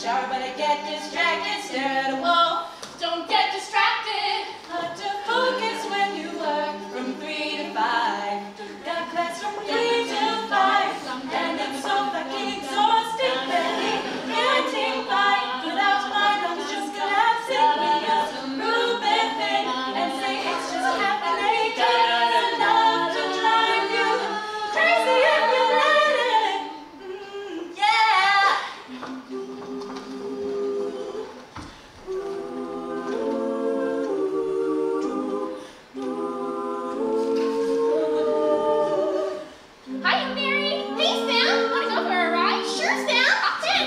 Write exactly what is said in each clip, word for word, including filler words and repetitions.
shower, but I get distracted, stare at a wall. Don't get distracted. Hard to focus when you work from three to five. Got class from three to five, and it's so fucking exhausting. Barely getting by without my lungs just collapsing. We just move and think and say it's just happening. It's enough to drive you crazy if you let it. Mm, yeah. Hi, I'm Mary. Hey, Sam. Wanna go for a ride? Sure, Sam. Hop in.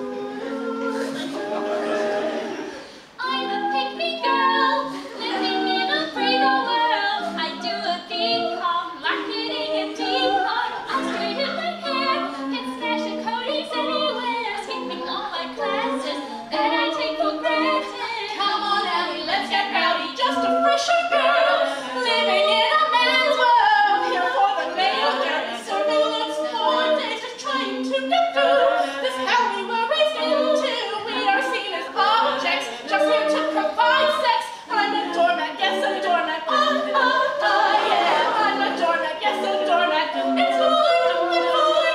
I'm a pick-me girl, living in a brave old world. I do a thing called marketing and decor. I straighten my hair and stash the coatings anywhere, skipping all my classes that I take for granted. Come on, Ellie, let's get rowdy. Just a fresher girl, living in a man's world. Here for the male dirty surveillance, four days just trying to get through. This hell we were raised into. We are seen as objects, just here to provide sex. I'm a doormat, yes, a doormat. Oh, oh, oh, yeah. I'm a doormat, yes, a doormat. It's fine, it's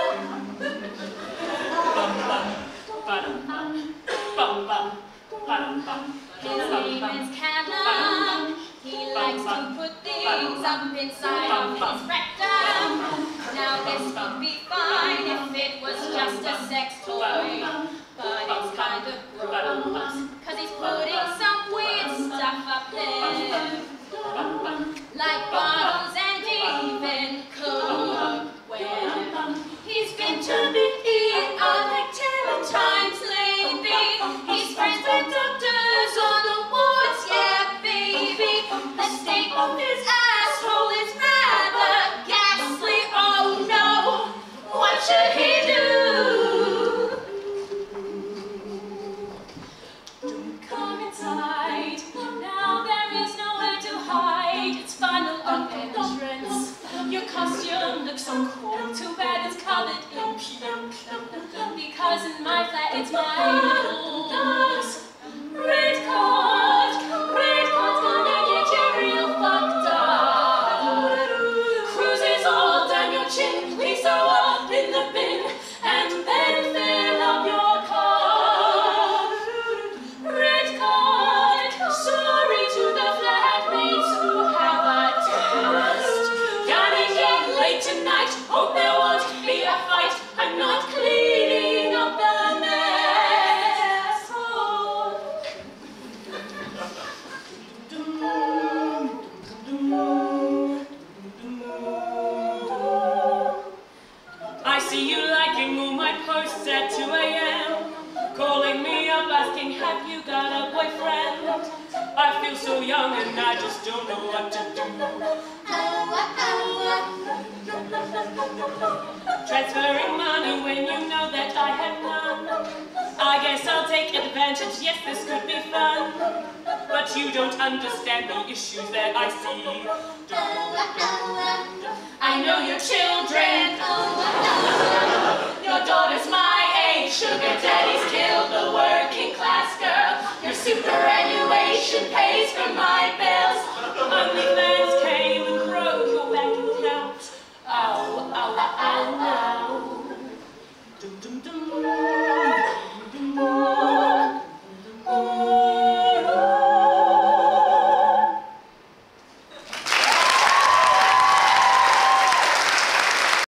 fine. His name is Callum. He likes to put things up inside of his rectum. Now this would be fine if it was just a sex toy, but it's kind of gross, cause he's putting some weird stuff up there, like bottles and even cookware. He's been to the E R like ten times lately. He's friends with doctors on the wards, yeah, baby. The state of his asshole is rather ghastly. Oh no, what should he do? Come inside. Now there is nowhere to hide. It's final entrance. Your costume looks so cool. Too bad it's covered in pink. Because in my flat it's my rules. Red card, red card's gonna get you real fucked up. Cruises all down your chin. Please throw up in the bin and then fill up your car. Red card, sorry to the flatmates who have a test. Getting in late tonight, hope there won't be a fight. I'm not cleaning up the mess. Oh. I see you liking all my posts at two A M Calling me up asking, have you got a boyfriend? I feel so young and I just don't know what to do. Transferring money when you know that I have none. I guess I'll take advantage, yes, this could be fun. But you don't understand the issues that I see. I know your children. Your daughter's my age, sugar daddy's kid.